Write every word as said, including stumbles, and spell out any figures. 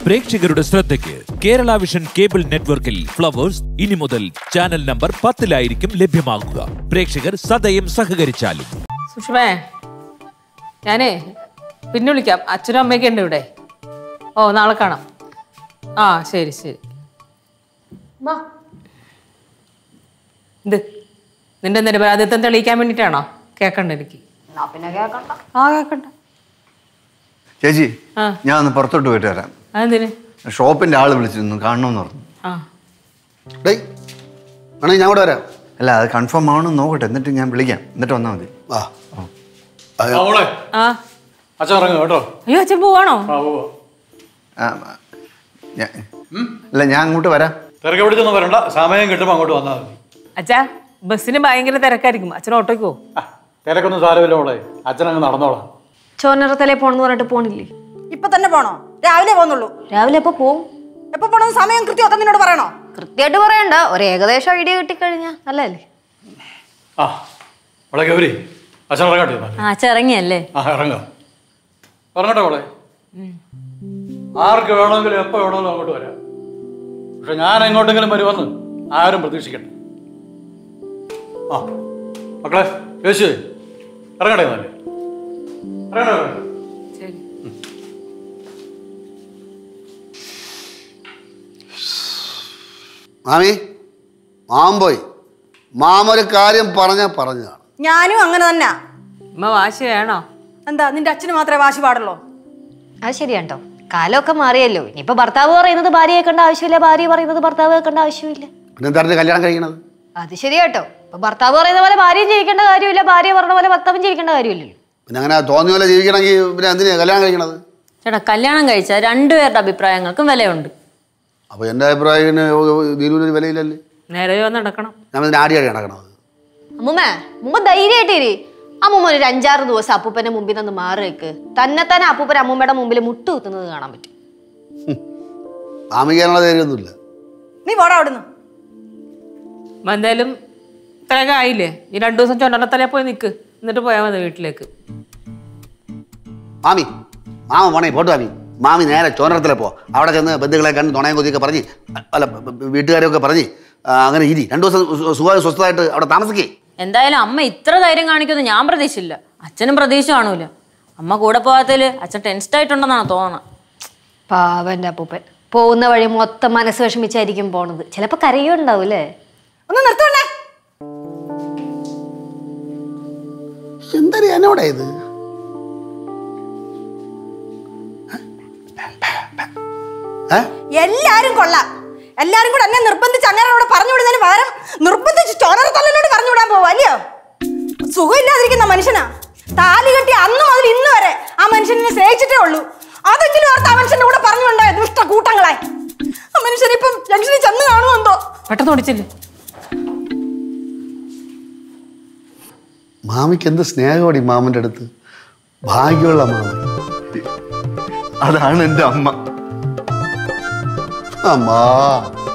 പ്രേക്ഷകരുടെ ശ്രദ്ധയ്ക്ക് Kerala vision cable നെറ്റ്വർക്കിൽ ഫ്ലവേഴ്സ് ഇനി മുതൽ ചാനൽ നമ്പർ പത്തിലായിരിക്കും ലഭ്യമാകുക. പ്രേക്ഷകർ സദയം സഹകരിച്ചാലും. സുഷമേ, ഞാനേ പിന്നെ വിളിക്കാം. അച്ഛനും അമ്മയൊക്കെ ഉണ്ട് ഇവിടെ. ഓ, നാളെ കാണാം. ആ, ശരി ശരി. ഇത് നിന്റെ നിരപരാധിത്വം തെളിയിക്കാൻ വേണ്ടിട്ടാണോ? കേക്കണ്ട എനിക്ക്. ആ, കേക്കണ്ട. ചേച്ചി, ഞാൻ ഒന്ന് പുറത്തോട്ട് പോയിട്ട് വരാം. അതെന്തിന്? ഷോപ്പിന്റെ ആള് വിളിച്ചിരുന്നു, കാണണമെന്ന് പറഞ്ഞു. ഡേയ് ആണെങ്കിൽ ഞാൻ കൂടെ വരാം. അല്ല, അത് കൺഫേം ആവണമെന്ന് നോക്കട്ടെ, എന്നിട്ട് ഞാൻ വിളിക്കാം. എന്നിട്ട് വന്നാൽ മതി. അയ്യോ, അച്ഛൻ പോവാണോ? അല്ല, ഞാൻ അങ്ങോട്ട് വരാം. തിരക്ക് പിടിച്ചൊന്നും വരണ്ട, സമയം കിട്ടുമ്പോൾ അങ്ങോട്ട് വന്നാൽ മതി. അച്ഛാ, ബസ്സിന് ഭയങ്കര തിരക്കായിരിക്കും. അച്ഛൻ ഓട്ടോയ്ക്ക് പോകും. തിരക്കൊന്നും സാരമില്ല മോളെ, അച്ഛനങ്ങ് നടന്നോളാം. ചോനറത്തലേ പോണെന്ന് പറഞ്ഞിട്ട് പോണില്ലേ? ഇപ്പൊ തന്നെ പോണോ? രാവിലെ പോന്നുള്ളൂ. രാവിലെ എപ്പോ പോവും? എപ്പോ പോണെന്ന് സമയം കൃത്യം നിന്നോട് പറയണോ? കൃത്യമായിട്ട് പറയണ്ട, ഒരു ഏകദേശം ഐഡിയ കിട്ടിക്കഴിഞ്ഞാ നല്ലല്ലേ? ആ മോളെ ഗൗരി, അച്ഛൻ ഇറങ്ങട്ടെ. ആ, അച്ഛൻ ഇറങ്ങിയല്ലേ? ആ, ഇറങ്ങാം. ഇറങ്ങട്ടെ മോളെ. ആർക്ക് വേണമെങ്കിലും എപ്പോ വേണമെങ്കിലും അങ്ങോട്ട് വരാം. പക്ഷെ ഞാൻ എങ്ങോട്ടെങ്കിലും വരുമെന്ന് ആരും പ്രതീക്ഷിക്കണ്ട. ആ മക്കളെ, യേശു ഇറങ്ങട്ടെ. നല്ല ഇറങ്ങട്ടെ. മാമി, മാം പോയി. മാമൊരു കാര്യം പറഞ്ഞ പറഞ്ഞതാണ്. ഞാനും അങ്ങനെ തന്നെ. അമ്മ വാശി വേണോ? എന്താ, നിന്റെ അച്ഛന് മാത്രമേ വാശി പാടുള്ളൂ? അത് ശരിയാട്ടോ, കാലമൊക്കെ മാറിയല്ലോ. ഇനിയിപ്പോ ഭർത്താവ് പറയുന്നത് ഭാര്യ കേൾക്കേണ്ട ആവശ്യമില്ല, ഭാര്യ പറയുന്നത് ഭർത്താവ് കേൾക്കേണ്ട ആവശ്യമില്ല. പിന്നെ കല്യാണം കഴിക്കണത് അത് ശരിയാട്ടോ. ഇപ്പൊ ഭർത്താവ് പറയുന്ന പോലെ ഭാര്യയും ജീവിക്കേണ്ട കാര്യമില്ല, ഭാര്യ പറഞ്ഞ പോലെ ഭർത്താവും ജീവിക്കേണ്ട കാര്യമില്ലല്ലോ. പിന്നെ അങ്ങനെ തോന്നിയ പോലെ ജീവിക്കണമെങ്കിൽ പിന്നെ എന്തിനാ കല്യാണം കഴിക്കണത്? ചേട്ടാ, കല്യാണം കഴിച്ചാൽ രണ്ടുപേരുടെ അഭിപ്രായങ്ങൾക്കും വിലയുണ്ട്. അപ്പൊ എന്റെ അഭിപ്രായത്തിന് ദീനുവിനൊരു വിലയില്ലല്ലേ? നേരെ നടക്കണം. ഞാൻ ആടിയാടി നടക്കണത്. അമ്മൂമ്മ, മുമ്പ് ധൈര്യമായിട്ടേരി. അമ്മൂമ്മ ഒരു അഞ്ചാറ് ദിവസം അപ്പൂപ്പന്റെ മുമ്പിൽ നിന്ന് മാറി വെക്ക്. തന്നെ തന്നെ അപ്പൂപ്പൻ അമ്മൂമ്മയുടെ മുമ്പിൽ മുട്ട് കുത്തുന്നത് കാണാൻ പറ്റും. താമസിക്കാനുള്ള ധൈര്യമൊന്നുമില്ല. നീ പോടാ അവിടുന്ന്. എന്തായാലും ഇത്രയൊക്കെ ആയില്ലേ? ഈ രണ്ടു ദിവസം ചൊല്ലത്തലേ പോയി നിൽക്ക്, എന്നിട്ട് പോയാൽ മതി വീട്ടിലേക്ക്. മാമി, മാമ പോണേ പോട്ടു. മാമി മാമി നേരെ ചോനറത്തിലെ പോ. അവിടെ ചെന്ന് ബന്ധുക്കളെ കണ്ട് തുണയും കൊതിയൊക്കെ പറഞ്ഞ്, അല്ല വീട്ടുകാരൊക്കെ പറഞ്ഞ് അങ്ങനെ ഇരി. രണ്ടു ദിവസം സുഖമായി സ്വസ്ഥമായിട്ട് അവിടെ താമസിക്കേ. എന്തായാലും അമ്മ ഇത്ര ധൈര്യം കാണിക്കുമെന്ന് ഞാൻ പ്രതീക്ഷിച്ചില്ല. അച്ഛനും പ്രതീക്ഷ കാണൂല. അമ്മ കൂടെ പോകാത്തതിൽ അച്ഛൻ ടെൻസ്ഡ് ആയിട്ടുണ്ടെന്നാണ് തോന്നുന്നത്. പാവന്റെ അപ്പൂപ്പൻ പോകുന്ന വഴി മൊത്തം മനസ്സ് വിഷമിച്ചായിരിക്കും പോണത്. ചിലപ്പോ കരയുണ്ടാവൂലേ? ഒന്ന് നിർത്തോണ്ടേ. എന്താ എന്നോടാ ഇത്? എല്ലാരും കൊള്ളാം. എല്ലാരും കൂടെ എന്നെ നിർബന്ധിച്ച് അങ്ങനെ പറഞ്ഞു വിടുന്നതിന് പകരം നിർബന്ധിച്ച് ചോനറത്തല്ലിനോട് പറഞ്ഞു വിടാൻ പോവാ അല്ലയോ? സുഖമില്ലാതിരിക്കുന്ന മനുഷ്യനാ. താലി കെട്ടി അന്ന് മുതൽ ഇന്ന് വരെ ആ മനുഷ്യനെ സ്നേഹിച്ചിട്ടേ ഉള്ളൂ. അതെങ്കിലും ഓർത്ത് ആ മനുഷ്യന്റെ കൂടെ പറഞ്ഞുണ്ടായ ദുഷ്ട കൂട്ടങ്ങളെ. ആ മനുഷ്യനിപ്പം ജംഗ്ഷനിൽ ചെന്ന് കാണുമെന്തോ. പെട്ടെന്ന് ഓടിച്ചില്ലേ? മാമിക്ക് എന്ത് സ്നേഹമോടി മാമന്റെ അടുത്ത്. ഭാഗ്യമുള്ള മാമ. അതാണ് എൻ്റെ അമ്മ. അമ്മാ.